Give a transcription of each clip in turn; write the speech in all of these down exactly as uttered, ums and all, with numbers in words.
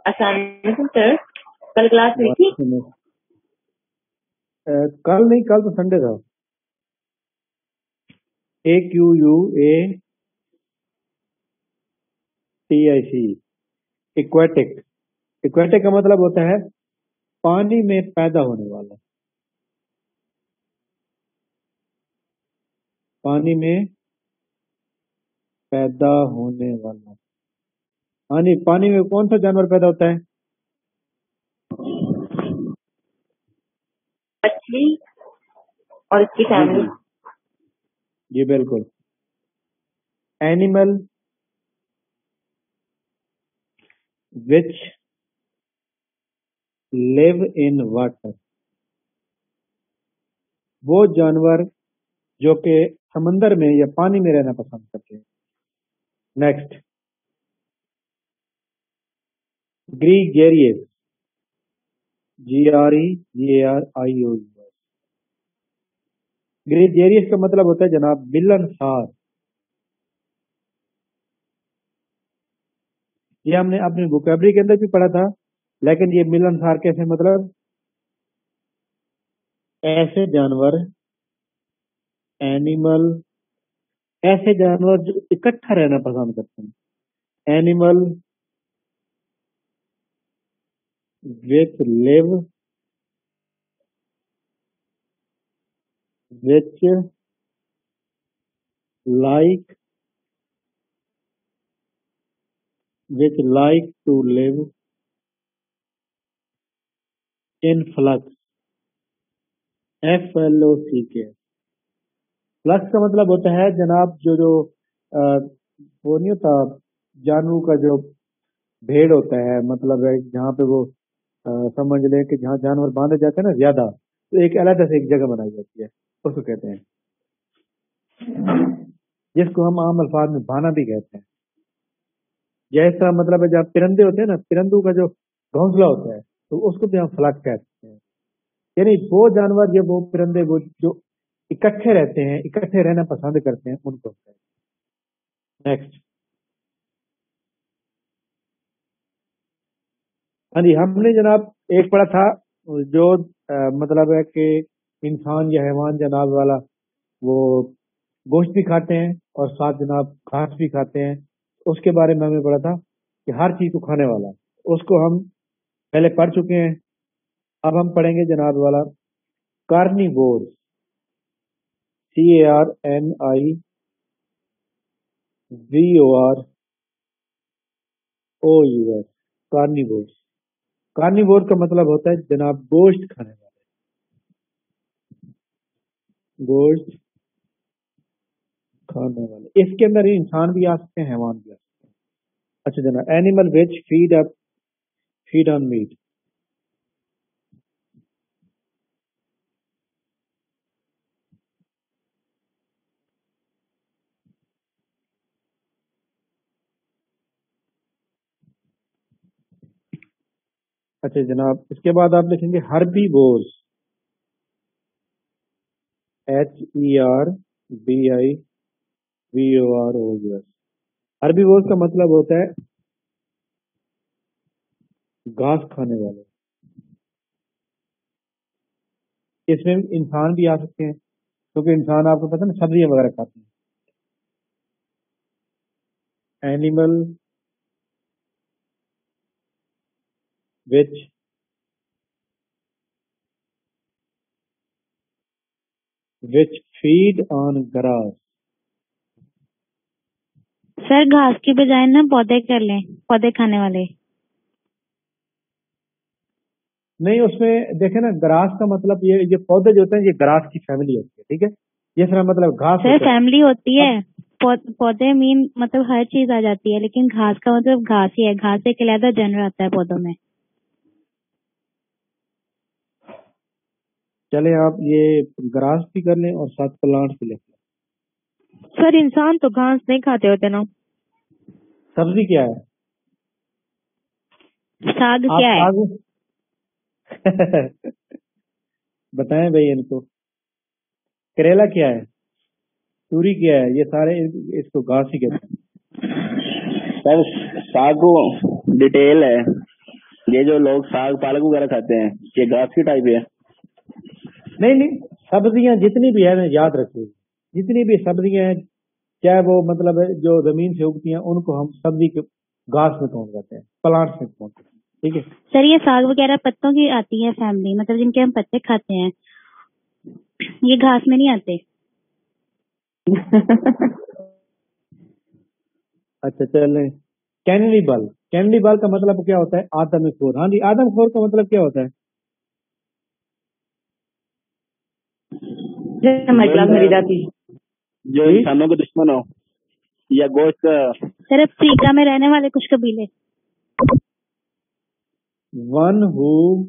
السلام سر، کل کلاس ہوئی تھی؟ کل نہیں، کل تو سنڈے تھا. A Q U A T I C, aquatic. Aquatic کا مطلب ہوتا ہے پانی میں پیدا ہونے والا. پانی میں پیدا ہونے والا. پانی پانی میں کون سا جانور پیدا ہوتا ہے؟ مچھلی اور اس کی فیملی. جی بالکل. Animal which leave in water, وہ جانور جو کہ سمندر میں یا پانی میں رہنا پسند کرتے ہیں. Next, gregarious, G R E G A R I O. Gregarious کا مطلب ہوتا ہے جناب ملنسار. یہ ہم نے اپنی ووکیبلری کے اندر بھی پڑھا تھا، لیکن یہ ملنسار کیسے؟ مطلب ایسے جانور، اینیمل، ایسے جانور جو اکٹھا رہنا پسند کرتے ہیں. Animal which live which like which like to live in flocks. F L O C K. Flocks کا مطلب ہوتا ہے جناب جو جو وہ نہیں ہوتا جانوروں کا جو بھیڑ ہوتا ہے، مطلب ہے جہاں پہ وہ سمجھ لیں کہ جہاں جانور باندھے جاتے ہیں نا زیادہ، تو ایک علیحدہ سے ایک جگہ بنائی جاتی ہے، اس کو کہتے ہیں، جس کو ہم عام الفاظ میں بانا بھی کہتے ہیں. جیسا مطلب ہے جب پرندے ہوتے ہیں نا، پرندوں کا جو گھونسلہ ہوتا ہے تو اس کو بھی ہم فلک کہتے ہیں. یعنی وہ جانور یا وہ پرندے وہ جو اکٹھے رہتے ہیں، اکٹھے رہنا پسند کرتے ہیں، ان کو کہتے ہیں. نیکسٹ. ہاں جی، ہم نے جناب ایک پڑھا تھا جو مطلب ہے کہ انسان یا حیوان جناب والا وہ گوشت بھی کھاتے ہیں اور ساتھ جناب گھاس بھی کھاتے ہیں. اس کے بارے میں ہمیں پڑھا تھا کہ ہر چیز کو کھانے والا، اس کو ہم پہلے پڑھ چکے ہیں. اب ہم پڑھیں گے جناب والا carnivore, C A R N I V O R O U S. Carnivore. Carnivore کا مطلب ہوتا ہے جناب گوشت کھانے والے. گوشت کھانے والے، اس کے اندر ہی انسان بھی آ سکتے ہیں، حیوان بھی آ سکتے ہیں. اچھا جناب، animal which feed up feed on meat. اچھا جناب، اس کے بعد آپ لکھیں گے herbivores, H E R B I V O R O U S. Herbivores کا مطلب ہوتا ہے گھاس کھانے والے. اس میں انسان بھی آ سکتے ہیں کیونکہ انسان آپ کو پتہ نا سبزیاں وغیرہ کھاتے ہیں. Animal which which feed on grass. Sir گھاس کی بجائے نا پودے کر لیں، پودے کھانے والے. نہیں، اس میں دیکھیں نا گراس کا مطلب یہ یہ پودے جو ہوتے ہیں یہ گراس کی فیملی ہوتی ہے. ٹھیک ہے، یہ سارا مطلب گھاس سر فیملی ہوتی ہے، پودے مین مطلب ہر چیز آ جاتی ہے، لیکن گھاس کا مطلب گھاس ہی ہے. گھاس ایک علیحدہ جنر آتا ہے پودوں میں. چلے آپ یہ گراس بھی کر لیں اور ساتھ پلانٹ بھی لیں. سر انسان تو گھاس نہیں کھاتے ہوتے نا. سبزی کیا ہے؟ ساگ کیا ہے؟ بتائیں بھائی ان کو. کریلا کیا ہے؟ توری کیا ہے؟ یہ سارے اس کو گھاس ہی کہتے ہیں. سر ساگ ڈیٹیل ہے. یہ جو لوگ ساگ پالک وغیرہ کھاتے ہیں یہ گھاس کی ٹائپ ہے؟ نہیں نہیں، سبزیاں جتنی بھی ہیں یاد رکھیے، جتنی بھی سبزیاں ہیں چاہے وہ مطلب جو زمین سے اگتی ہیں ان کو ہم سبزی کے گھاس میں کاؤنٹ کرتے ہیں، پلانٹس میں کاؤنٹ کرتے ہیں. ٹھیک ہے سر یہ ساگ وغیرہ پتوں کی آتی ہے فیملی، مطلب جن کے ہم پتے کھاتے ہیں، یہ گھاس میں نہیں آتے. اچھا چلیں. کینیبل، کینیبل کا مطلب کیا ہوتا ہے؟ آدم خور. ہاں جی، آدم خور کا مطلب کیا ہوتا ہے؟ جو انسانوں کے دشمن ہو یا گوشت کا. سر افریقہ میں رہنے والے کچھ قبیلے. ون ہو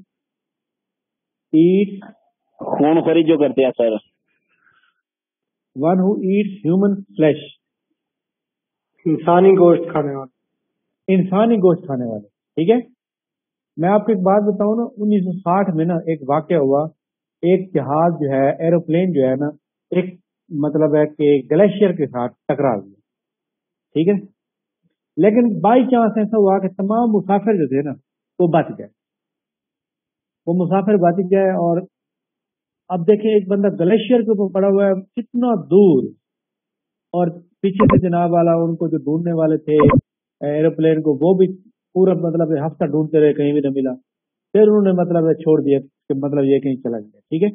ایٹ، خون خوری جو کرتے ہیں sir. One who eats human flesh, انسانی گوشت کھانے والے. انسانی گوشت کھانے والے. ٹھیک ہے. میں آپ کو ایک بات بتاؤں نا، انیس سو ساٹھ میں نا ایک واقعہ ہوا، ایک جہاز جو ہے ایروپلین جو ہے نا ایک مطلب ہے کہ گلیشیئر کے ساتھ ٹکرا گیا. ٹھیک ہے. لیکن بائی چانس ایسا ہوا کہ تمام مسافر جو تھے نا وہ بچ گئے، وہ مسافر بچ گئے. اور اب دیکھیں ایک بندہ گلیشیئر کے اوپر پڑا ہوا ہے کتنا دور، اور پیچھے سے جناب والا ان کو جو ڈھونڈنے والے تھے ایروپلین کو وہ بھی پورا مطلب ہفتہ ڈھونڈتے رہے، کہیں بھی نہ ملا. پھر انہوں نے مطلب چھوڑ دیا کہ مطلب یہ کہیں چلا گیا. ٹھیک ہے.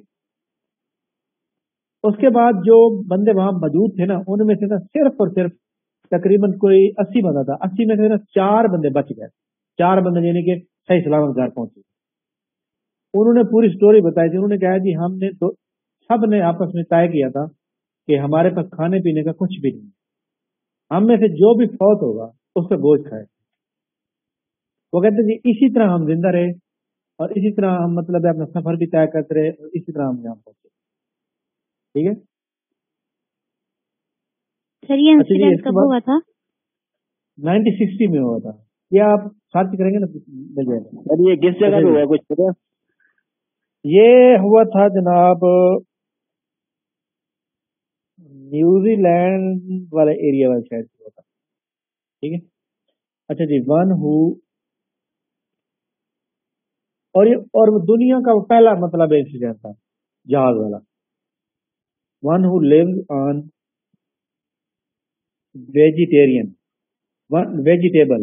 اس کے بعد جو بندے وہاں موجود تھے نا ان میں سے نا صرف اور صرف تقریباً کوئی اسی بندہ تھا، اسی میں سے نا چار بندے بچ گئے. چار بندے یعنی کہ صحیح سلامت گھر پہنچے. انہوں نے پوری سٹوری بتائی تھی. انہوں نے کہا جی ہم نے تو سب نے آپس میں طے کیا تھا کہ ہمارے پاس کھانے پینے کا کچھ بھی نہیں، ہم میں سے جو بھی فوت ہوگا اس کا گوشت کھائے. وہ کہتے جی اسی طرح ہم زندہ رہے اور اسی طرح ہم مطلب اپنا سفر بھی طے کرتے رہے اور اسی طرح ہم یہاں پہنچے. ٹھیک ہے. سر یہ انسیڈنٹ کب ہوا تھا؟ نائنٹین سکسٹی میں ہوا تھا. یہ آپ سرچ کریں گے نا مل جائے گا. سر یہ کس جگہ پہ ہوا کچھ پتا؟ یہ ہوا تھا جناب نیوزی لینڈ والے ایریا والے شاید ہوا تھا. ٹھیک ہے. اچھا جی. ون ہو اور یہ اور دنیا کا پہلا مطلب انسیڈنٹ تھا جہاز والا. One who lives on vegetarian vegetable.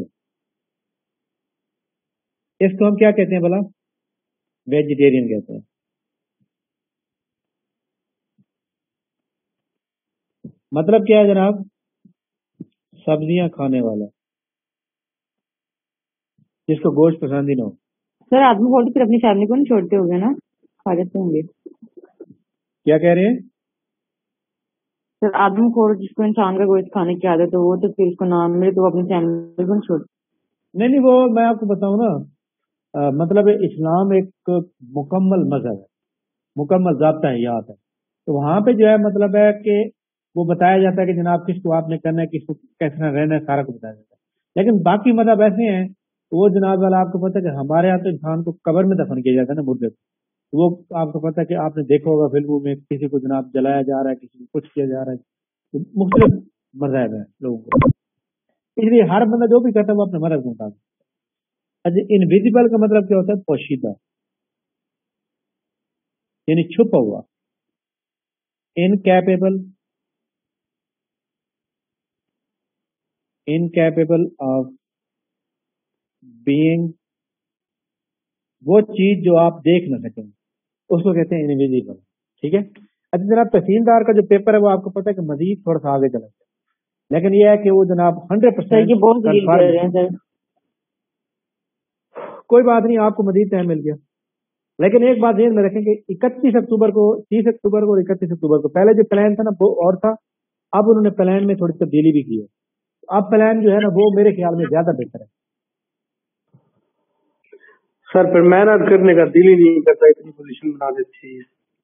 اس کو ہم کیا کہتے ہیں بلا؟ ویجیٹیرین کہتے ہیں. مطلب کیا ہے جناب؟ سبزیاں کھانے والا جس کو گوشت پسند ہی نہ ہو. سر آدمی بولتے پھر اپنی فیملی کو نہیں چھوڑتے ہو گے نا، کھا جاتے ہوں گے. کیا کہہ رہے ہیں؟ سر آدمی کو جس کو انسان کا گوشت کھانے کی عادت ہو وہ تو پھر اس کو نام ملے تو وہ اپنی فیملی کو نہیں چھوڑتے. نہیں نہیں، وہ میں آپ کو بتاؤں نا آ, مطلب اسلام ایک مکمل مذہب ہے، مکمل ضابطہ حیات ہے. تو وہاں پہ جو ہے مطلب ہے کہ وہ بتایا جاتا ہے کہ جناب کس کو آپ نے کرنا ہے، کس کو کیسے رہنا ہے، سارا کچھ بتایا جاتا ہے. لیکن باقی مذہب ایسے ہیں وہ جناب والا آپ کو پتا ہے کہ ہمارے یہاں تو انسان کو قبر میں دفن کیا جاتا ہے نا مردے کو. وہ آپ کو پتا ہے کہ آپ نے دیکھا ہوگا فلموں میں کسی کو جناب جلایا جا رہا ہے، کسی کو کچھ کیا جا رہا ہے. مختلف مذاہب ہیں لوگوں کو، اس لیے ہر بندہ جو بھی کرتا ہے وہ اپنے مرض کے مطابق. اچھا انویزیبل کا مطلب کیا ہوتا ہے؟ پوشیدہ یعنی چھپا ہوا. انکیپیبل انکیپیبل آف بینگ، وہ چیز جو آپ دیکھ نہ سکیں اس کو کہتے ہیں انویزیبل. ٹھیک ہے. اچھا جناب تحصیلدار کا جو پیپر ہے وہ آپ کو پتا ہے کہ مزید تھوڑا سا آگے چلا جائے، لیکن یہ ہے کہ وہ جناب ہنڈریڈ پرسینٹ کوئی بات نہیں، آپ کو مزید ٹائم مل گیا. لیکن ایک بات ذہن میں رکھیں کہ اکتیس اکتوبر کو تیس اکتوبر کو اور اکتیس اکتوبر کو پہلے جو پلان تھا نا وہ اور تھا، اب انہوں نے پلان میں تھوڑی تبدیلی بھی کی ہے. اب پلان جو ہے نا وہ میرے خیال میں زیادہ بہتر ہے. سر پھر محنت کرنے کا دل ہی نہیں کرتا، اتنی پوزیشن بنا دیتی ہے.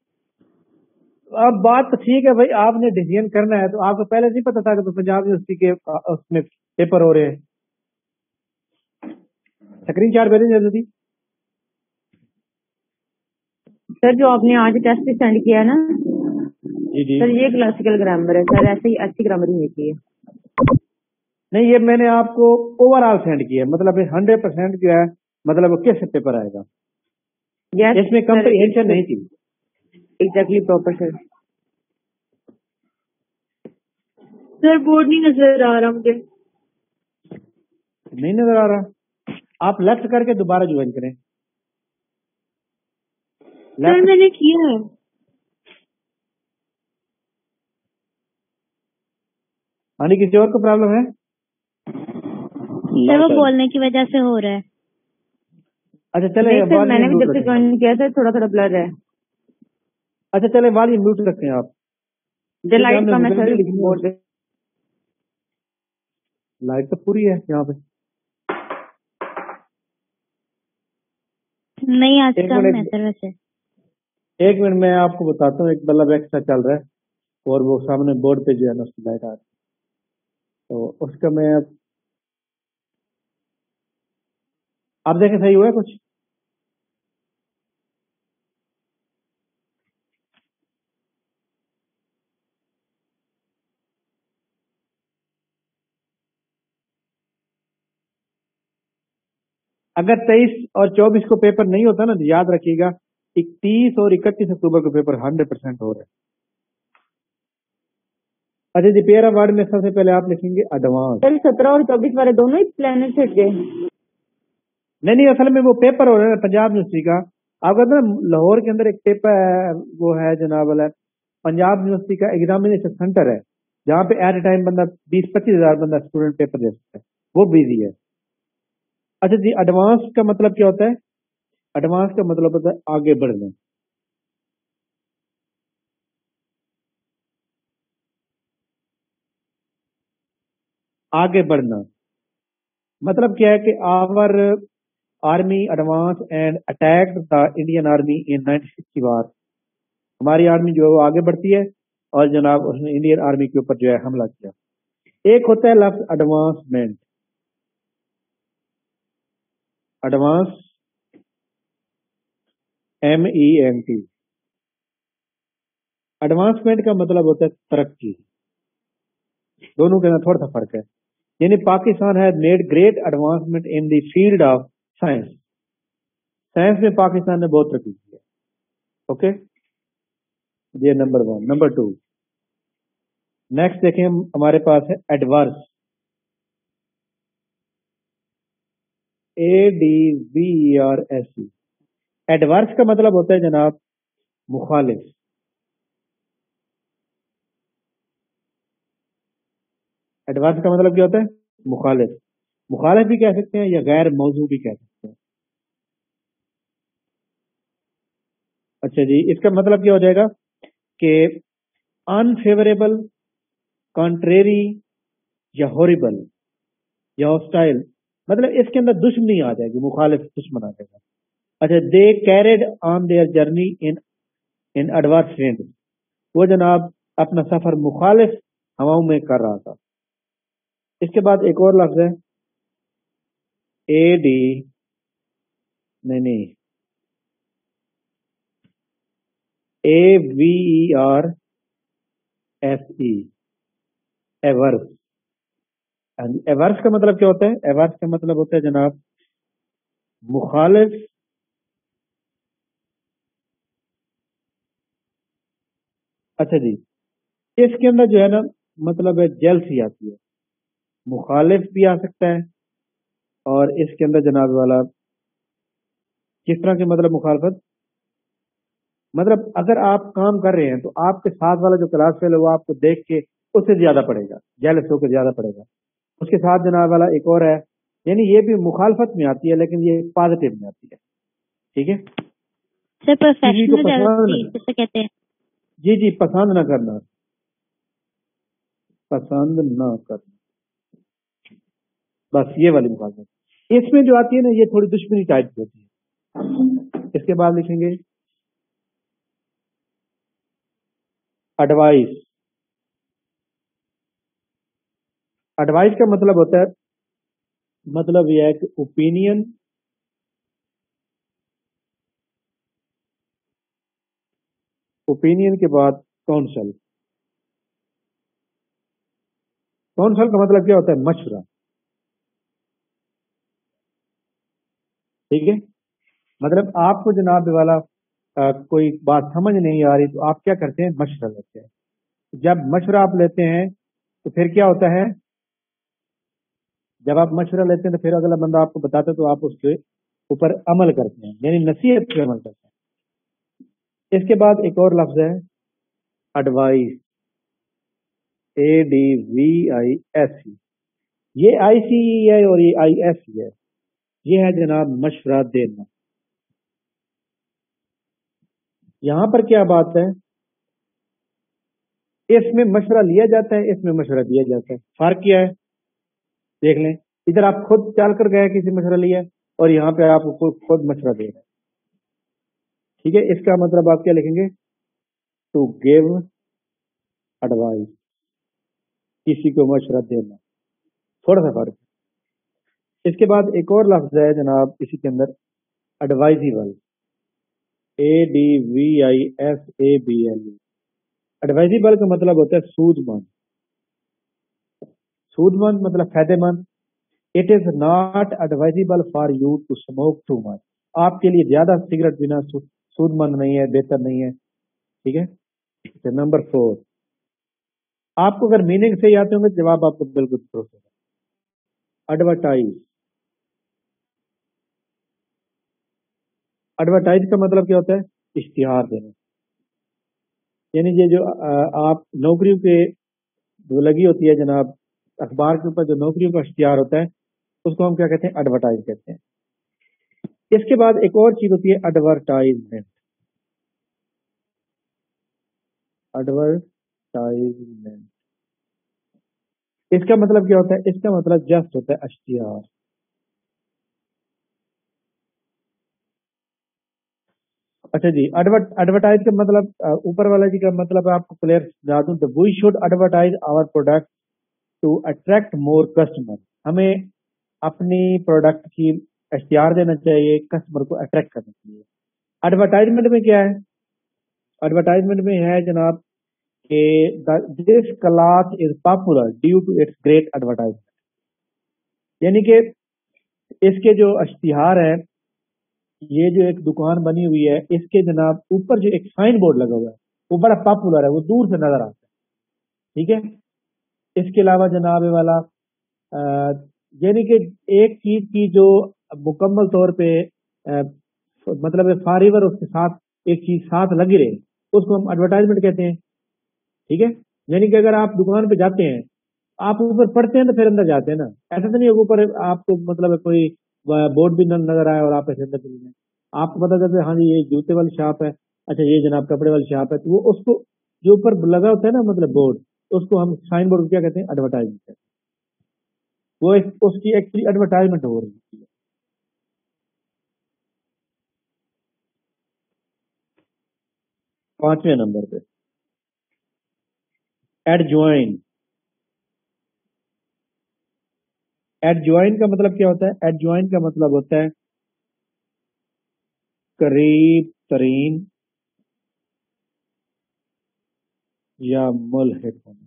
اب بات تو ٹھیک ہے بھائی، آپ نے ڈیسیژن کرنا ہے تو آپ کو پہلے نہیں پتا تھا کہ پنجاب یونیورسٹی کے اس میں پیپر ہو رہے ہیں. اسکرین شاٹ بھیجیں جلدی. سر جو آپ نے آج ٹیسٹ سینڈ کیا نا جی جی سر یہ کلاسیکل گرامر ہے سر، ایسے ہی اچھی گرامر ہی ہوتی ہے. نہیں، یہ میں نے آپ کو اوور آل سینڈ کیا ہے، مطلب ہنڈریڈ پرسینٹ جو ہے مطلب کس پیپر آئے گا؟ Yes, اس میں sir. کمپریہنشن نہیں تھی. Exactly proper, sir. Sir board نہیں نظر آ رہا مجھے. نہیں نظر آ رہا. آپ لیفٹ کر کے دوبارہ جوائن کریں. سر میں نے کیا ہے. ہاں کسی اور کو پرابلم ہے؟ سر وہ بولنے کی وجہ سے ہو رہا ہے. اچھا چلے نہیں سر میں نے بھی جب سے جوائن کیا تھا تھوڑا تھوڑا بلر ہے. اچھا چلے والیوم میوٹ رکھیں آپ. لائٹ کم ہے سر بورڈ پہ. لائٹ تو پوری ہے یہاں پہ. نہیں آج کم ہے سر ویسے. ایک منٹ میں آپ کو بتاتا ہوں. ایک بلب ایکسٹرا چل رہا ہے اور وہ سامنے بورڈ پہ جو ہے نا اس کی لائٹ آ رہی ہے تو اس کا میں آپ دیکھیں صحیح ہوا ہے کچھ. اگر تیئیس اور چوبیس کو پیپر نہیں ہوتا نا تو یاد رکھیے گا اکتیس اور اکتیس اکتوبر کو پیپر ہنڈریڈ پرسینٹ ہو رہا ہے. اچھا جی پیرا ورڈ میں سب سے پہلے آپ لکھیں گے ایڈوانس. سر سترہ اور چوبیس والے دونوں ہی پلانٹ ہٹ گئے. نہیں نہیں اصل میں وہ پیپر ہو رہا ہے پنجاب یونیورسٹی کا. آپ کہتے ہیں لاہور کے اندر ایک پیپر ہے وہ ہے جناب والا پنجاب یونیورسٹی کا ایگزامینیشن سینٹر ہے جہاں پہ ایٹ اے ٹائم بندہ بیس پچیس ہزار بندہ اسٹوڈنٹ پیپر دے سکتا ہے. وہ بزی ہے. اچھا جی ایڈوانس کا مطلب کیا ہوتا ہے؟ ایڈوانس کا مطلب ہوتا ہے آگے بڑھنا. آگے بڑھنا مطلب کیا ہے کہ our army advance and attack the Indian army in nineteen sixty war. ہماری آرمی جو ہے وہ آگے بڑھتی ہے اور جناب اس نے انڈین آرمی کے اوپر جو ہے حملہ کیا. ایک ہوتا ہے لفظ advancement. Advance M E N T. Advancement کا مطلب ہوتا ہے ترقی. دونوں کے اندر تھوڑا سا فرق ہے. یعنی Pakistan has made great advancement in the field of science. Science میں پاکستان نے بہت ترقی کی ہے. اوکے یہ number one. Number two next دیکھیں ہمارے پاس ہے adverse. A D V R S C. Adverse کا مطلب ہوتا ہے جناب مخالف. ایڈورس کا مطلب کیا ہوتا ہے؟ مخالف. مخالف بھی کہہ سکتے ہیں یا غیر موضوع بھی کہہ سکتے ہیں. اچھا جی اس کا مطلب کیا ہو جائے گا کہ انفیوریبل، کانٹریری یا ہوریبل یا ہاسٹائل. مطلب اس کے اندر دشمنی آ جائے گی. مخالف دشمن آ جائے گا. اچھا they carried on their journey in in adverse wind. وہ جناب اپنا سفر مخالف ہواؤں میں کر رہا تھا. اس کے بعد ایک اور لفظ ہے اے ڈی نہیں نہیں اے وی آر ایس ای. ایورس. ایورس کا مطلب کیا ہوتا ہے؟ ایورس کا مطلب ہوتا ہے جناب مخالف اچھا جی اس کے اندر جو ہے نا مطلب ہے جیلسی آتی ہے. مخالف بھی آ سکتا ہے اور اس کے اندر جناب والا کس طرح کے مطلب مخالفت مطلب اگر آپ کام کر رہے ہیں تو آپ کے ساتھ والا جو کلاس فیل ہے وہ آپ کو دیکھ کے اس سے زیادہ پڑے گا. جیلس ہو کے زیادہ پڑے گا. اس کے ساتھ جناب والا ایک اور ہے یعنی یہ بھی مخالفت میں آتی ہے لیکن یہ پازیٹیو میں آتی ہے. ٹھیک ہے سر کسی کو پروفیشنل پسند جیلسی جسے کہتے ہیں. جی جی پسند نہ کرنا. پسند نہ کرنا بس یہ والی مخالفت. اس میں جو آتی ہے نا یہ تھوڑی دشمنی ٹائپ کی ہوتی ہے. اس کے بعد لکھیں گے ایڈوائس. ایڈوائس کا مطلب ہوتا ہے مطلب یہ ہے کہ اوپینین اوپینین کے بعد کونسل. کونسل کا مطلب کیا ہوتا ہے؟ مشورہ. ٹھیک ہے. مطلب آپ کو جناب والا آ, کوئی بات سمجھ نہیں آ رہی تو آپ کیا کرتے ہیں, مشورہ لیتے ہیں. جب مشورہ آپ لیتے ہیں تو پھر کیا ہوتا ہے, جب آپ مشورہ لیتے ہیں تو پھر اگلا بندہ آپ کو بتاتا ہے تو آپ اس کے اوپر عمل کرتے ہیں, یعنی نصیحت پہ عمل کرتے ہیں. اس کے بعد ایک اور لفظ ہے advice, A D V I S C. یہ آئی سی ہے اور یہ آئی ایس سی ہے. یہ ہے جناب مشورہ دینا. یہاں پر کیا بات ہے, اس میں مشورہ لیا جاتا ہے, اس میں مشورہ دیا جاتا ہے. فرق کیا ہے دیکھ لیں. ادھر آپ خود چل کر گئے کسی مشورہ لیا اور یہاں پہ آپ کو خود مشورہ دے رہے ہیں. ٹھیک ہے, اس کا مطلب آپ کیا لکھیں گے, ٹو گیو ایڈوائس, کسی کو مشورہ دینا. تھوڑا سا فرق. اس کے بعد ایک اور لفظ ہے جناب اسی کے اندر, advisable, A D V I S A B L. Advisable کا مطلب ہوتا ہے سود مند. سود مند مطلب فائدے مند. It is not advisable for you to smoke too much. آپ کے لیے زیادہ سگریٹ پینا سود مند نہیں ہے, بہتر نہیں ہے. ٹھیک ہے. نمبر فور, آپ کو اگر میننگ سے آتے ہوں گے جواب آپ کو بالکل درست ہوگا. ایڈورٹائز. ایڈورٹائز کا مطلب کیا ہوتا ہے, اشتہار دینا. یعنی یہ جو آپ نوکریوں کے جو لگی ہوتی ہے جناب اخبار کے اوپر جو نوکریوں کا اشتہار ہوتا ہے اس کو ہم کیا کہتے ہیں, ایڈورٹائز کہتے ہیں. اس کے بعد ایک اور چیز ہوتی ہے ایڈورٹائزمنٹ. ایڈورٹائزمنٹ اس کا مطلب کیا ہوتا ہے, اس کا مطلب جسٹ ہوتا ہے اشتہار. اچھا جی, ایڈورٹائز کا مطلب اوپر والا جی کا مطلب آپ کو کلیئر سمجھا دوں. We should advertise our product to attract more customer. ہمیں اپنی پروڈکٹ کی اشتہار دینا چاہیے, کسٹمر کو اٹریکٹ کرنا چاہیے. ایڈورٹائزمنٹ میں کیا ہے, ایڈورٹائزمنٹ میں ہے جناب کہ this class is popular due to its great advertisement. یعنی کہ اس کے جو اشتہار ہے, یہ جو ایک دکان بنی ہوئی ہے اس کے جناب اوپر جو ایک سائن بورڈ لگا ہوا ہے وہ بڑا پاپولر ہے, وہ دور سے نظر آتا ہے. ٹھیک ہے. اس کے علاوہ جناب والا یعنی کہ ایک چیز کی جو مکمل طور پہ مطلب فاریور اس کے ساتھ ایک چیز ساتھ لگی رہے اس کو ہم ایڈورٹائزمنٹ کہتے ہیں. ٹھیک ہے. یعنی کہ اگر آپ دکان پہ جاتے ہیں, آپ اوپر پڑھتے ہیں تو پھر اندر جاتے ہیں نا, ایسا تو نہیں اوپر آپ کو مطلب کوئی بورڈ بھی نظر آئے اور آپ ایسے اندر چلے جائیں. آپ کو پتا چلتا ہے ہاں جی یہ جوتے والی شاپ ہے, اچھا یہ جناب کپڑے والی شاپ ہے, تو وہ اس کو جو اوپر لگا ہوتا ہے نا مطلب بورڈ, اس کو ہم سائن بورڈ کیا کہتے ہیں, ایڈورٹائزمنٹ کہتے ہیں. وہ اس کی ایکچولی ایڈورٹائزمنٹ ہو رہی ہے. پانچویں نمبر پہ ایڈجوائن. ایڈجوائن کا مطلب کیا ہوتا ہے, ایڈجوائن کا مطلب ہوتا ہے قریب ترین یا ملحق ہونا.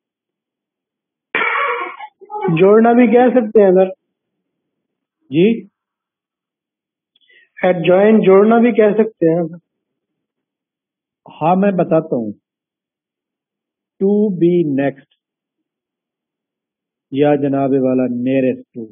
جوڑنا بھی کہہ سکتے ہیں سر. جی ایڈجوائن جوڑنا بھی کہہ سکتے ہیں. ہاں میں بتاتا ہوں. ٹو بی نیکسٹ یا جناب والا نیئرسٹ ٹو.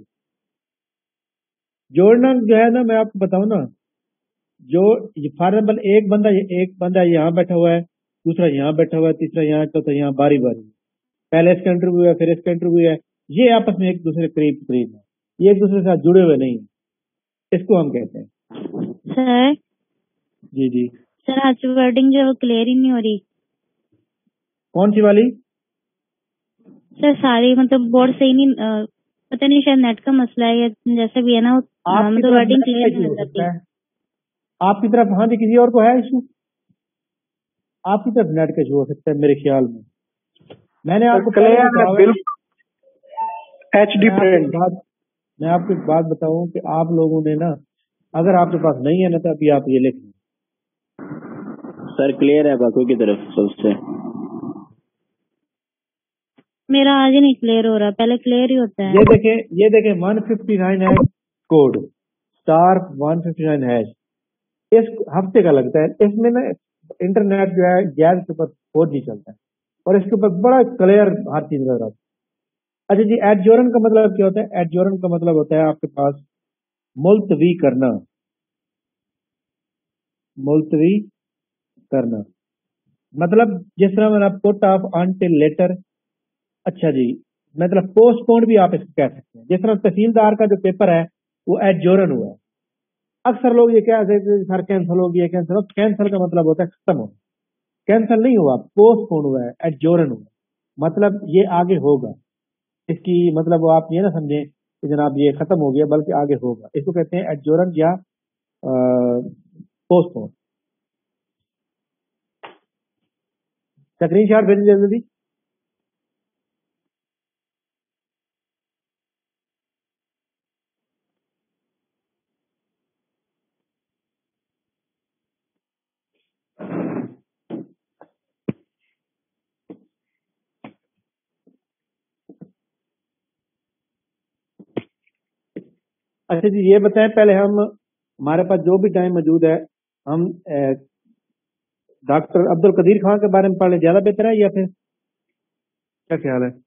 جوڑنا جو ہے نا, میں آپ کو بتاؤں نا, جو فار ایگزامپل ایک بندہ ایک بندہ یہاں بیٹھا ہوا ہے, دوسرا یہاں بیٹھا ہوا ہے, تیسرا یہاں, چوتھا یہاں, باری باری پہلے اس کا انٹرویو ہے پھر اس کا انٹرویو ہے, یہ آپس میں ایک دوسرے قریب قریب ہے, یہ ایک دوسرے کے ساتھ جڑے ہوئے نہیں ہیں. اس کو ہم کہتے ہیں. سر جی جی سر آج ورڈنگ جو ہے وہ کلیئر ہی نہیں ہو رہی. کون سی والی سر ساری مطلب بورڈ صحیح نہیں, پتہ نہیں شاید نیٹ کا مسئلہ ہے یا جیسے بھی ہے نا, مطلب ورڈنگ کلیئر نہیں ہو جاتی. آپ کی طرف ہاں جی کسی اور کو ہے ایشو, آپ کی طرف نیٹ کا ایشو ہو سکتا ہے میرے خیال میں. میں نے آپ کو ایچ ڈی پرنٹ میں آپ کو ایک بات بتاؤں کہ آپ لوگوں نے نا, اگر آپ کے پاس نہیں ہے نا تو ابھی آپ یہ لکھ لیں. سر کلیئر ہے باقی کی طرف سب سے. میرا آج ہی نہیں کلیئر ہو رہا, پہلے کلیئر ہی ہوتا ہے. یہ دیکھیں یہ دیکھیں ون ففٹی نائن ہے code, star one fifty nine hash इस हफ्ते का लगता है। इसमें ना इंटरनेट जो है गैस के ऊपर फोर जी चलता है और इसके ऊपर बड़ा क्लियर हर चीज नजर आती है। अच्छा जी, एडजोरन का मतलब क्या होता है? एडजोरन का मतलब होता है आपके पास मुलतवी करना, मुलतवी करना मतलब जिस तरह मैंने पुट ऑफ अनटिल लेटर। अच्छा जी, मतलब पोस्टपोन भी आप इसको कह सकते हैं। जिस तरह तहसीलदार का जो पेपर है वो एडजोरन हुआ है। अक्सर लोग ये कहते हैं कि सर कैंसिल हो गया, कैंसिल हो। कैंसिल का मतलब होता है खत्म हो। कैंसिल नहीं हुआ, पोस्टपोन हुआ है, एडजोरन हुआ है। मतलब ये आगे होगा। इसकी मतलब वो आप ये ना समझें कि जनाब ये खत्म हो गया, बल्कि आगे होगा। इसको कहते हैं एडजोरन या पोस्टपोन। स्क्रीन शॉट भेजिए जल्दी। अच्छा जी, ये बताएं पहले हम, हमारे पास जो भी टाइम मौजूद है, हम डॉक्टर अब्दुल कदीर खान के बारे में पढ़ लें, ज्यादा बेहतर है या फिर क्या ख्याल है?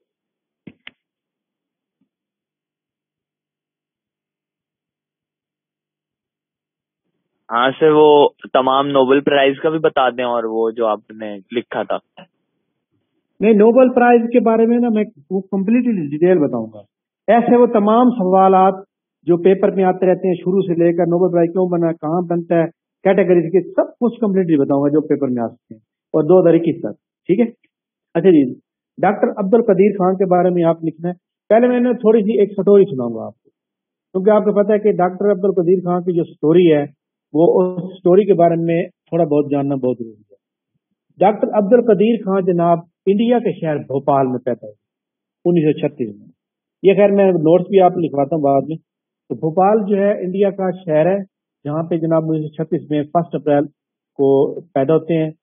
हाँ सर, वो तमाम नोबेल प्राइज का भी बता दें और वो जो आपने लिखा था। नहीं, नोबेल प्राइज के बारे में ना मैं वो कंप्लीटली डिटेल बताऊंगा। ऐसे वो तमाम सवालात जो पेपर में आते रहते हैं शुरू से लेकर नोबेल प्राइज क्यों बना, कहाँ बनता है, कैटेगरी के सब कुछ कंप्लीटली बताऊंगा जो पेपर में आ सकते हैं और दो हजार इक्कीस तक। ठीक है। अच्छा जी, डॉक्टर अब्दुल कदीर खान के बारे में आप लिखना है। पहले मैंने थोड़ी सी एक स्टोरी सुनाऊंगा आपको, क्योंकि आपको पता है कि डॉक्टर अब्दुल कदीर खान की जो स्टोरी है वो उस स्टोरी के बारे में थोड़ा बहुत जानना बहुत जरूरी है। डॉक्टर अब्दुल कदीर खान जनाब इंडिया के शहर भोपाल में पैदा हुए उन्नीस सौ छत्तीस में। ये खैर मैं नोट्स भी आप लिखवाता हूँ बाद में। तो भोपाल जो है इंडिया का शहर है जहाँ पे जनाब उन्नीस सौ छत्तीस में फर्स्ट अप्रैल को पैदा होते हैं।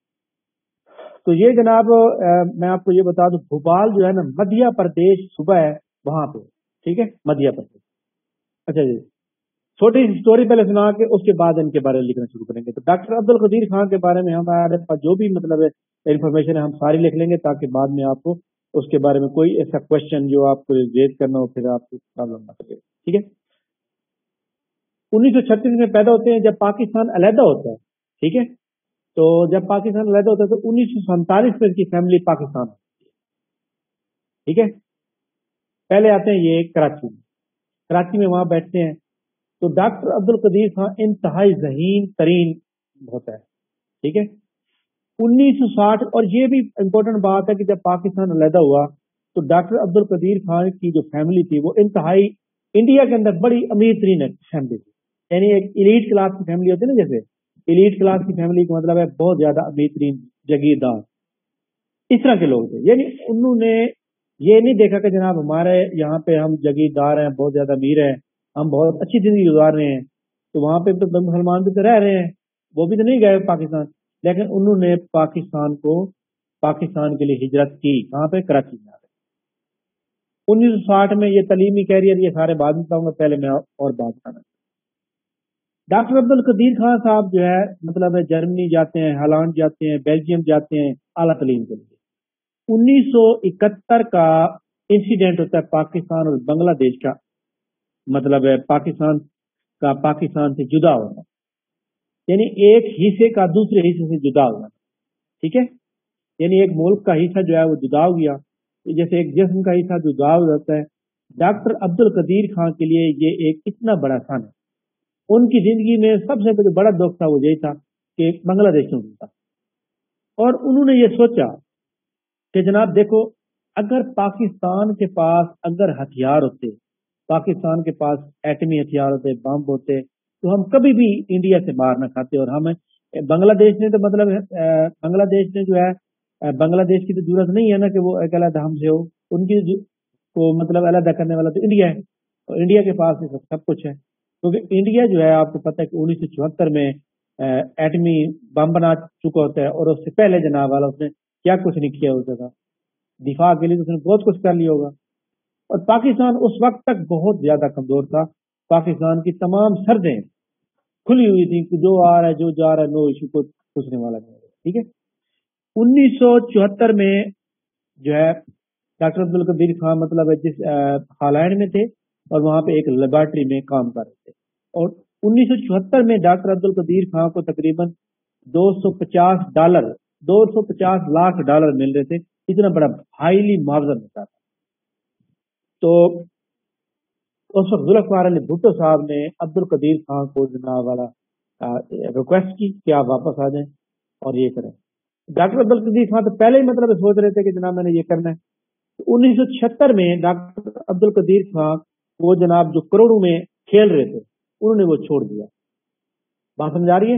तो ये जनाब आ, मैं आपको ये बता दूं, भोपाल जो है ना मध्य प्रदेश सूबा है वहां पे। ठीक है, मध्य प्रदेश। अच्छा जी, छोटी सी स्टोरी पहले सुना के उसके बाद इनके बारे में लिखना शुरू करेंगे। तो डॉक्टर अब्दुल कदीर खान के बारे में हमारे पास जो भी मतलब इन्फॉर्मेशन है हम सारी लिख लेंगे, ताकि बाद में आपको उसके बारे में कोई ऐसा क्वेश्चन जो आपको रेज करना हो फिर आपको प्रॉब्लम ना सके। ठीक है। उन्नीस सौ छत्तीस में पैदा होते हैं जब पाकिस्तान अलहदा होता है। ठीक है। तो जब पाकिस्तान अलहदा होता है तो उन्नीस सौ सैंतालीस में इसकी फैमिली पाकिस्तान होती है। ठीक है। पहले आते हैं ये कराची में, कराची में वहां बैठते हैं। तो डॉक्टर अब्दुल कदीर खान इंतहाई ज़हीन तरीन होता है। ठीक है। उन्नीस सौ साठ, और ये भी इम्पोर्टेंट बात है कि जब पाकिस्तान अलहदा हुआ तो डॉक्टर अब्दुल कदीर खान की जो फैमिली थी वो इंतहाई इंडिया के अंदर बड़ी अमीर तरीन फैमिली थी। यानी एक इलीट क्लास की फैमिली होती है ना, जैसे इलीट क्लास की फैमिली का मतलब है बहुत ज्यादा अमीर तरीन जागीरदार, इस तरह के लोग थे। यानी उन्होंने ये नहीं देखा कि जनाब हमारे यहाँ पे हम जागीरदार हैं, बहुत ज्यादा अमीर हैं, हम बहुत अच्छी जिंदगी गुजार रहे हैं, तो वहां पे तो मुसलमान भी तो रह रहे हैं, वो भी तो नहीं गए पाकिस्तान। लेकिन उन्होंने पाकिस्तान को पाकिस्तान के लिए हिजरत की। कहाँ पे? कराची में। उन्नीस सौ साठ में ये तलीमी कैरियर ये सारे बाद में बताऊंगा, पहले मैं और बात करना। डॉक्टर अब्दुल कदीर खान साहब जो है मतलब है जर्मनी जाते हैं, हॉलैंड जाते हैं, बेल्जियम जाते हैं आला तलीम के लिए। उन्नीस सौ इकहत्तर का इंसिडेंट होता है पाकिस्तान और बांग्लादेश का, मतलब है पाकिस्तान का पाकिस्तान से जुदा होना, यानी एक हिस्से का दूसरे हिस्से से जुदा होना। ठीक है। यानी एक मुल्क का हिस्सा जो है वो जुदा हो गया, जैसे एक जिस्म का हिस्सा जुदा हो जाता है। डॉक्टर अब्दुल कदीर खान के लिए ये एक इतना बड़ा सन है। उनकी जिंदगी में सबसे जो बड़ा दुख था वो यही था कि बांग्लादेश में था, और उन्होंने ये सोचा कि जनाब देखो, अगर पाकिस्तान के पास अगर हथियार होते, पाकिस्तान के पास एटमी हथियार होते, बम होते, तो हम कभी भी इंडिया से बाहर ना खाते। और हम बांग्लादेश ने तो मतलब बांग्लादेश ने जो है, बांग्लादेश की तो जरूरत नहीं है ना कि वो एक अलग हमसे हो, उनकी को मतलब अलग करने वाला तो इंडिया है, और इंडिया के पास सब सब कुछ है। क्योंकि तो इंडिया जो है आपको पता है कि उन्नीस सौ चौहत्तर में एटमी बम बना चुका होता है, और उससे पहले जनाब वाला उसने क्या कुछ नहीं किया होता था, दिफा के लिए तो उसने बहुत कुछ कर लिया होगा। और पाकिस्तान उस वक्त तक बहुत ज्यादा कमजोर था, पाकिस्तान की तमाम सरहदें खुली हुई थी कि जो आ रहा है जो जा रहा है नो इशू, को पूछने वाला नहीं है। ठीक है, उन्नीस सौ चौहत्तर में जो है डॉक्टर अब्दुल कदीर खान मतलब है जिस हालैंड में थे और वहां पे एक लेबोरेटरी में काम कर रहे थे, और उन्नीस सौ चौहत्तर में डॉक्टर अब्दुल कदीर खान को तकरीबन दो सौ पचास डॉलर दो सौ पचास लाख डॉलर मिल रहे थे। इतना बड़ा हाईली मुआवजा मिलता था। तो उस वक्त जुल्फ़िकार अली भुट्टो साहब ने अब्दुल कदीर खान को जनाब वाला रिक्वेस्ट की कि आप वापस आ जाएं और ये करें। डॉक्टर अब्दुल कदीर खान तो पहले ही मतलब सोच रहे थे कि जनाब मैंने ये करना है। तो उन्नीस सौ छिहत्तर में डॉक्टर अब्दुल कदीर खान वो जनाब जो करोड़ों में खेल रहे थे उन्होंने वो छोड़ दिया। बात समझ आ रही है?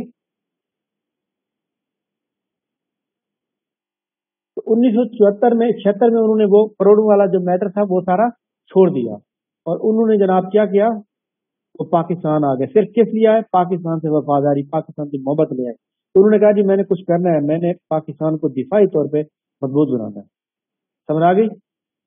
तो उन्नीस सौ चौहत्तर में छिहत्तर में उन्होंने वो करोड़ों वाला जो मैटर था वो सारा छोड़ दिया और उन्होंने जनाब क्या किया, वो पाकिस्तान आ गए। सिर्फ किस लिया है? पाकिस्तान से वफादारी, पाकिस्तान की मोहब्बत ले आए। तो उन्होंने कहा जी मैंने कुछ करना है, मैंने पाकिस्तान को दिफाई तौर पे मजबूत बनाना है। समझ आ गई?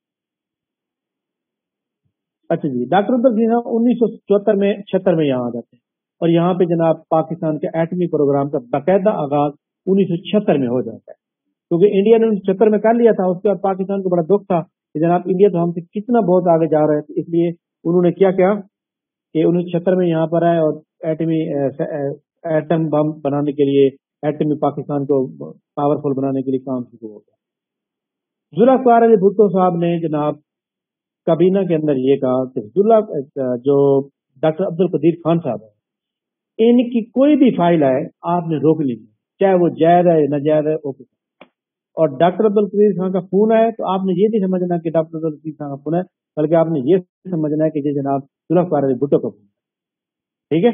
अच्छा जी, डॉक्टर अब्दुल कदीर खान उन्नीस सौ चौहत्तर में छिहत्तर में यहाँ आ जाते हैं और यहाँ पे जनाब पाकिस्तान के एटमी प्रोग्राम का बाकायदा आगाज उन्नीस सौ छिहत्तर में हो जाता है, क्योंकि इंडिया ने उन्नीस सौ छिहत्तर में कर लिया था। उसके बाद पाकिस्तान को बड़ा दुख था कि जनाब इंडिया तो हमसे कितना बहुत आगे जा रहा है। तो इसलिए उन्होंने क्या किया कि उन्नीस सौ छिहत्तर में यहाँ पर आए और एटमी एटम बम बनाने के लिए, एटमी पाकिस्तान को पावरफुल बनाने के लिए काम शुरू हो गया। जुल्फ़िकार अली भुट्टो साहब ने जनाब काबीना के अंदर ये कहा कि जुल्ला जो डॉक्टर अब्दुल कदीर खान साहब है इनकी कोई भी फाइल आए आपने रोक ली, चाहे वो जायज है नाजायज है, ओके। और डॉक्टर अब्दुल कदीर खान का फोन आए तो आपने ये नहीं समझना कि डॉक्टर अब्दुल कदीर खान का फोन है, बल्कि आपने ये समझना है कि ये जनाब जुल्फ़िकार अली भुट्टो का फोन है। ठीक है,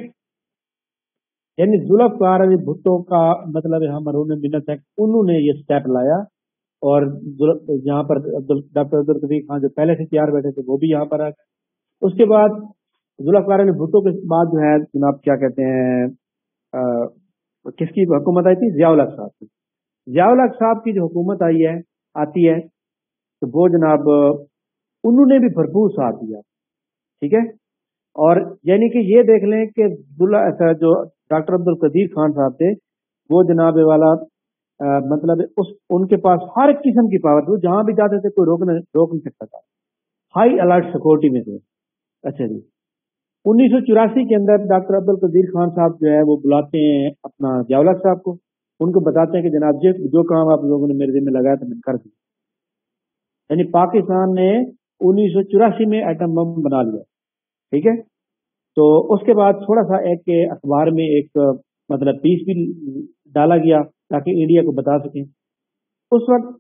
यानी जुल्फ़िकार अली भुट्टो का मतलब हम मरहूम मिन्नत है, उन्होंने ये स्टेप लाया और यहाँ पर डॉक्टर अब्दुल कदीर खान जो पहले से तैयार बैठे थे वो भी यहाँ पर आ गए। उसके बाद जुल्फ़िकार अली भुट्टो के बाद जो है जनाब क्या कहते हैं आ, किसकी हुकूमत आई थी? ज़िया-उल हक साहब की। ज़िया-उल हक साहब की जो हुकूमत आई है आती है तो वो जनाब उन्होंने भी भरपूर साथ दिया। ठीक है, और यानी कि ये देख लें कि जो डॉक्टर अब्दुल कदीर खान साहब थे वो जनाब वाला आ, मतलब उस उनके पास हर किस्म की पावर थी, जहां भी जाते थे कोई रोक नहीं रोक नहीं सकता था। हाई अलर्ट सिक्योरिटी में थे। अच्छा जी, उन्नीस सौ चौरासी के अंदर डॉक्टर अब्दुल कदीर खान साहब जो है वो बुलाते हैं अपना ज़िया-उल हक साहब को, उनको बताते हैं कि जनाब जी जो काम आप लोगों ने मेरे जिम्मे लगाया था मैंने कर दिया। यानी पाकिस्तान ने उन्नीस सौ चौरासी में एटम बम बना लिया। ठीक है, तो उसके बाद थोड़ा सा एक अखबार में एक मतलब पीस भी डाला गया ताकि इंडिया को बता सकें। उस वक्त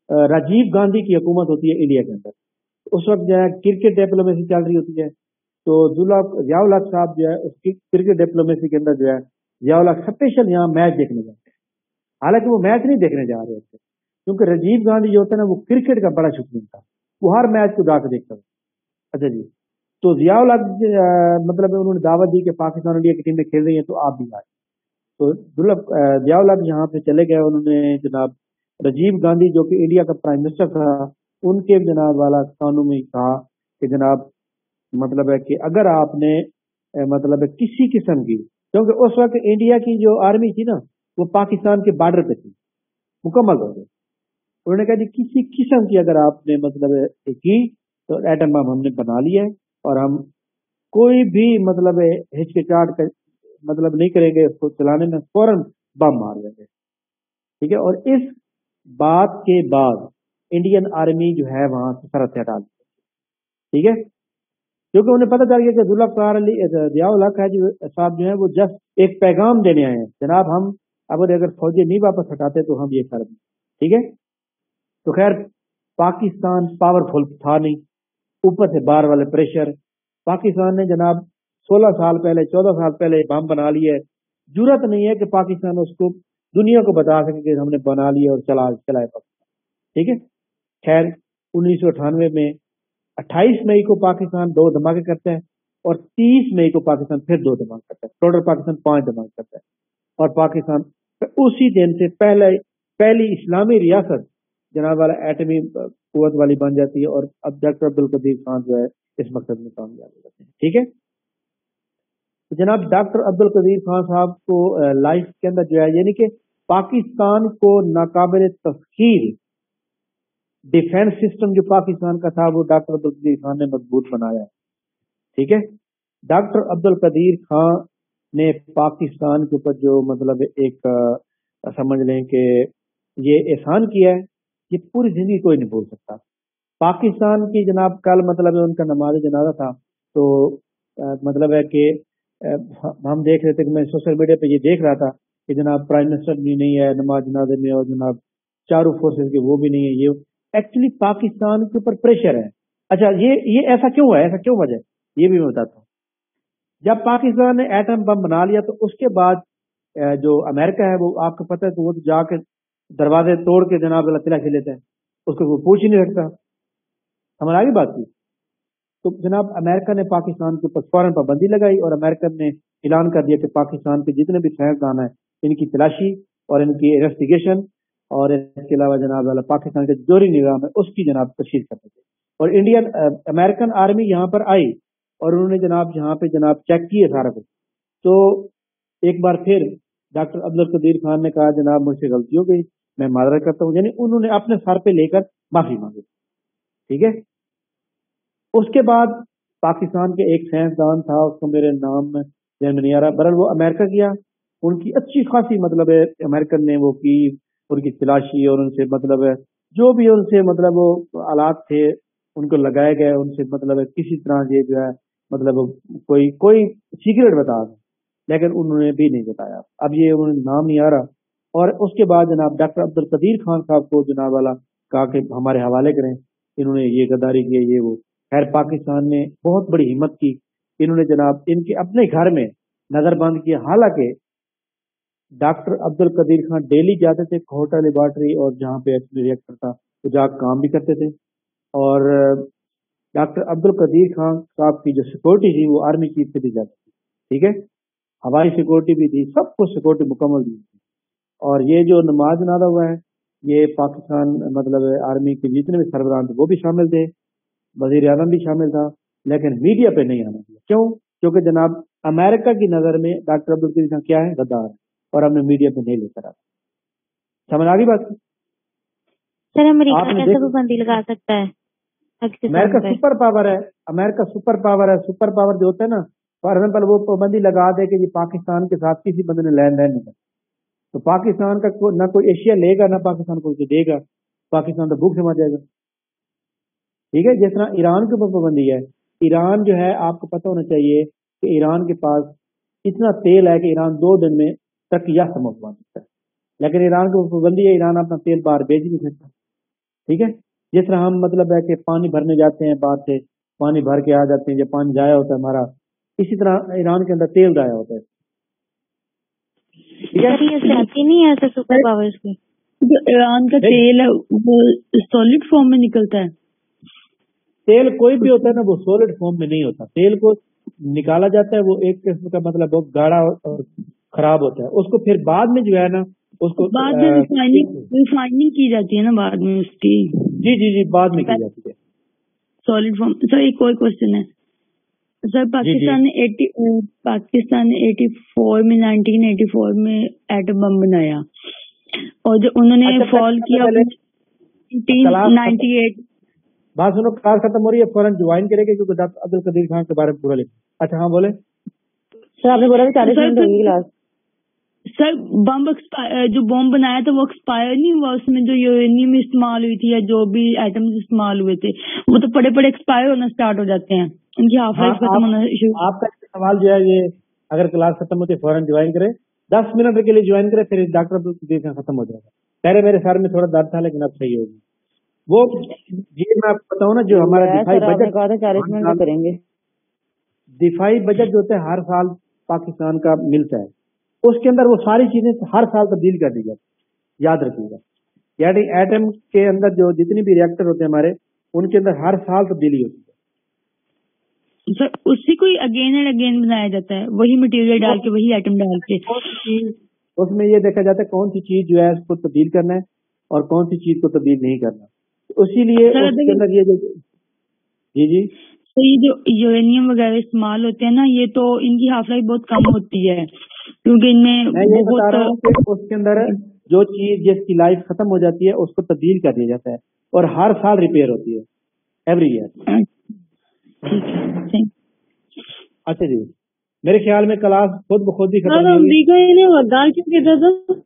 राजीव गांधी की हुकूमत होती है इंडिया के अंदर, उस वक्त जो है क्रिकेट डिप्लोमेसी चल रही होती है। तो ज़िया-उल हक साहब जो है उसकी क्रिकेट डिप्लोमेसी के अंदर जो है ज़िया-उल हक स्पेशल यहाँ मैच देखने जाते हैं। हालांकि वो मैच नहीं देखने जा रहे थे, क्योंकि राजीव गांधी जो होता है ना वो क्रिकेट का बड़ा शौकीन था, वो हर मैच को जाकर देखता था। अच्छा जी, तो ज़िया-उल हक मतलब उन्होंने दावत दी कि पाकिस्तान इंडिया की टीमें खेल रही हैं तो आप भी आए। तो ज़िया-उल हक यहाँ पे चले गए। उन्होंने जनाब राजीव गांधी जो कि इंडिया का प्राइम मिनिस्टर था उनके जनाब वाला कानून में कहा कि जनाब मतलब है कि अगर आपने मतलब है किसी किस्म की, क्योंकि उस वक्त इंडिया की जो आर्मी थी ना वो पाकिस्तान के बॉर्डर पे थी, मुकम्मल हो गई। उन्होंने कहा जी किसी किस्म की अगर आपने मतलब है की तो एटम बम हमने बना लिया है और हम कोई भी मतलब हिचकिचाहट कर मतलब नहीं करेंगे उसको चलाने में, फौरन बम मार देंगे। ठीक है, और इस बात के बाद इंडियन आर्मी जो है वहां से सरहद हटा दी। ठीक है, क्योंकि उन्हें पता चल गया कि जुल्फ़िकार अली ज़िया-उल हक है जो साहब जो है वो जस्ट एक पैगाम देने आए हैं, जनाब हम अब अगर फौजी नहीं वापस हटाते तो हम ये कर दें। ठीक है, तो खैर पाकिस्तान पावरफुल था नहीं, ऊपर से बाहर वाले प्रेशर। पाकिस्तान ने जनाब सोलह साल पहले चौदह साल पहले बम बना लिए है, जरूरत नहीं है कि पाकिस्तान उसको दुनिया को बता सके कि हमने बना लिया और चला चलाए पाकिस्तान। ठीक है, खैर उन्नीस सौ अठानवे में अट्ठाईस मई को पाकिस्तान दो धमाके करता है और तीस मई को पाकिस्तान फिर दो धमाके करता है, टोटल पाकिस्तान पांच धमाके करता है। और पाकिस्तान उसी दिन से पहले पहली इस्लामी रियासत जनाब वाला एटमी कुव्वत वाली बन जाती है और अब डॉक्टर अब्दुल कदीर खान जो है इस मकसद में कामयाब हो जाते हैं। ठीक है, जनाब डॉक्टर अब्दुल कदीर खान साहब को लाइफ के अंदर जो है यानी कि पाकिस्तान को नाकाबिल तस्खीर डिफेंस सिस्टम जो पाकिस्तान का था वो डॉक्टर अब्दुल कदीर खान ने मजबूत बनाया। ठीक है, डॉक्टर अब्दुल कदीर खान ने पाकिस्तान के ऊपर जो मतलब एक आ, समझ लें कि ये एहसान किया है, ये पूरी जिंदगी कोई नहीं भूल सकता। पाकिस्तान की जनाब कल मतलब है उनका नमाज जनाजा था, तो आ, मतलब है कि हम देख रहे थे कि मैं सोशल मीडिया पे ये देख रहा था कि जनाब प्राइम मिनिस्टर भी नहीं है नमाज जनाजे में और जनाब चारों फोर्सेस के वो भी नहीं है। ये एक्चुअली पाकिस्तान के ऊपर प्रेशर है। अच्छा, ये ये ऐसा क्यों है, ऐसा क्यों वजह, ये भी मैं बताता हूँ। जब पाकिस्तान ने एटम बम बना लिया तो उसके बाद जो अमेरिका है वो आपको पता है, तो वो तो जाके दरवाजे तोड़ के जनाब तलाशी लेते हैं, उसको वो पूछ ही नहीं सकता। समझ आ गई बात की। तो जनाब अमेरिका ने पाकिस्तान के ऊपर फौरन पाबंदी लगाई और अमेरिका ने ऐलान कर दिया कि पाकिस्तान के जितने भी साइंसदान है इनकी तलाशी और इनकी इन्वेस्टिगेशन और इसके अलावा जनाब वाला पाकिस्तान का जोरी निज़ाम है उसकी जनाब तशहीद करते थे। और इंडियन अमेरिकन आर्मी यहाँ पर आई और उन्होंने जनाब यहाँ पे जनाब चेक किए सारा कुछ। तो एक बार फिर डॉक्टर अब्दुल कदीर खान ने कहा जनाब मुझसे गलती हो गई, मैं माजरत करता हूँ, यानी उन्होंने अपने सर पे लेकर माफी मांगी। ठीक है, उसके बाद पाकिस्तान के एक साइंसदान था, उसको मेरे नाम में ध्यान में नहीं आ रहा, बहरहाल वो अमेरिका गया, उनकी अच्छी खासी मतलब है अमेरिकन ने वो की, उनकी तलाशी और उनसे मतलब है जो भी उनसे मतलब वो आलात थे उनको लगाए गए, उनसे मतलब है किसी तरह से जो है मतलब कोई कोई सीक्रेट बता दें, लेकिन उन्होंने भी नहीं बताया। अब ये उन्हें नाम नहीं आ रहा। और उसके बाद जनाब डॉक्टर अब्दुल कदीर खान साहब को जनाब वाला कहा कि हमारे हवाले करें, इन्होंने ये गद्दारी की, ये वो। खैर पाकिस्तान ने बहुत बड़ी हिम्मत की, इन्होंने जनाब इनके अपने घर में नजरबंद किया। हालांकि डॉक्टर अब्दुल कदीर खान डेली जाते थे कोहटा लेबॉर्ट्री और जहाँ पे एक्चुअली रिएक्टर था तो जाकर काम भी करते थे। और डॉक्टर अब्दुल कदीर खान साहब की जो सिक्योरिटी थी वो आर्मी चीफ से दी जाती थी। ठीक है, हवाई सिक्योरिटी भी थी, सब कुछ सिक्योरिटी मुकम्मल दी थी। और ये जो नमाज नादा हुआ है ये पाकिस्तान मतलब आर्मी के जितने भी सरबराह थे वो भी शामिल थे, वजीर आजम भी शामिल था, लेकिन मीडिया पे नहीं आना चाहिए। क्यों? क्योंकि जनाब अमेरिका की नजर में डॉक्टर अब्दुल कदीर खान क्या है, गद्दार है, और हमने मीडिया पे नहीं लेकर आया। समझ आ गई बात? सर अमेरिका कैसे पाबंदी लगा सकता है? अमेरिका सुपर पावर है, अमेरिका सुपर पावर है। सुपर पावर जो होता है ना, फॉर एग्जाम्पल वो पाबंदी लगा दे कि जी पाकिस्तान के साथ किसी बंदे ने लेन देन नहीं करना, तो पाकिस्तान का को, ना कोई एशिया लेगा ना पाकिस्तान को देगा, पाकिस्तान तो भूख से मर जाएगा। ठीक है, जिस तरह ईरान के ऊपर पाबंदी है, ईरान जो है आपको पता होना चाहिए कि ईरान के पास इतना तेल है कि ईरान दो दिन में तक या समोस बन सकता है, लेकिन ईरान के ऊपर पाबंदी है, ईरान अपना तेल बाहर भेज ही नहीं सकता। ठीक है, जिस तरह हम मतलब है कि पानी भरने जाते हैं बाहर से, पानी भर के आ जाते हैं, जब पानी जाया होता है हमारा, इसी तरह ईरान के अंदर तेल जाया होता है। ठीक है, नहीं है ऐसे सुपर पावर्स की। जो ईरान का तेल है वो सॉलिड फॉर्म में निकलता है। तेल कोई भी होता है ना वो सॉलिड फॉर्म में नहीं होता, तेल को निकाला जाता है, वो एक किस्म का मतलब बहुत गाढ़ा और खराब होता है, उसको फिर बाद में जो है ना उसको बाद में रिफाइनिंग रिफाइनिंग की जाती है ना बाद में उसकी। जी जी जी बाद में की जाती है सॉलिड फॉर्म। सर एक और क्वेश्चन है सर, पाकिस्तान ने एटी पाकिस्तान ने एटी फोर में नाइनटीन एटी फोर में एटम बम बनाया और जो उन्होंने अच्छा, फॉल किया नाइनटीन नाइंटी एट। बात सुनो, क्लास खत्म हो रही है, फौरन ज्वाइन करेंगे क्योंकि डॉक्टर अब्दुल कदीर खान के बारे में पूरा लिखा। अच्छा हाँ बोले सर, आपने बोला चालीस मिनट होगी क्लास। सर बम जो बम बनाया था वो एक्सपायर नहीं हुआ, उसमें जो यूरेनियम इस्तेमाल हुई थी या जो भी आइटम्स इस्तेमाल हुए थे वो तो पड़े पड़े एक्सपायर होना स्टार्ट हो जाते हैं, उनकी हाफ लाइफ खत्म होना शुरू। आपका सवाल जो है ये अगर क्लास खत्म होती है फौरन ज्वाइन करे, दस मिनट के लिए ज्वाइन करे, फिर डॉक्टर अब्दुल कदीर खान खत्म हो जाएगा। पहले मेरे सर में थोड़ा दर्द था लेकिन अब सही होगी। वो ये मैं आपको बताऊँ ना, जो हमारा दिफाई बजट कहा था चालीस मिनट करेंगे, दिफाई बजट जो होता है हर साल पाकिस्तान का मिलता है, उसके अंदर वो सारी चीजें हर साल तब्दील कर दी जाती, याद रखिएगा। यानी एटम के अंदर जो जितनी भी रिएक्टर होते हैं हमारे, उनके अंदर हर साल तब्दीली होती है। सर उसी को अगेन एंड अगेन बनाया जाता है, वही मटेरियल डाल के, वही एटम डाल के। उसमें ये देखा जाता है कौन सी चीज जो है उसको तब्दील करना है और कौन सी चीज को तब्दील नहीं करना। तो इसीलिए उसके अंदर ये जो जी जी تو یہ جو یورینیم وغیرہ استعمال ہوتے ہیں نا، یہ تو ان کی ہاف لائف بہت کم ہوتی ہے، کیونکہ ان میں میں یہ بتا رہا ہوں بہت کہ اس کے اندر جو چیز جس کی لائف ختم ہو جاتی ہے اس کو تبدیل کر دیا جاتا ہے اور ہر سال ریپیئر ہوتی ہے، ایوری ایئر. ٹھیک ہے. اچھا جی، میرے خیال میں کلاس خود بخود ہی ختم سر نہیں ہوئی. امریکہ انہیں دال کیوں کہتا تھا؟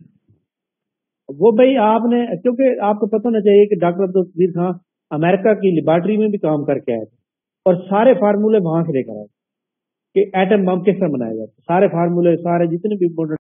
وہ بھائی آپ نے، کیونکہ آپ کو پتہ ہونا چاہیے کہ ڈاکٹر عبدالقدیر خان امریکہ کی لیبارٹری میں بھی کام کر کے آئے تھے اور سارے فارمولے وہاں سے لے کر آئے کہ ایٹم بم کس طرح بنایا جاتا ہے، سارے فارمولے، سارے جتنے بھی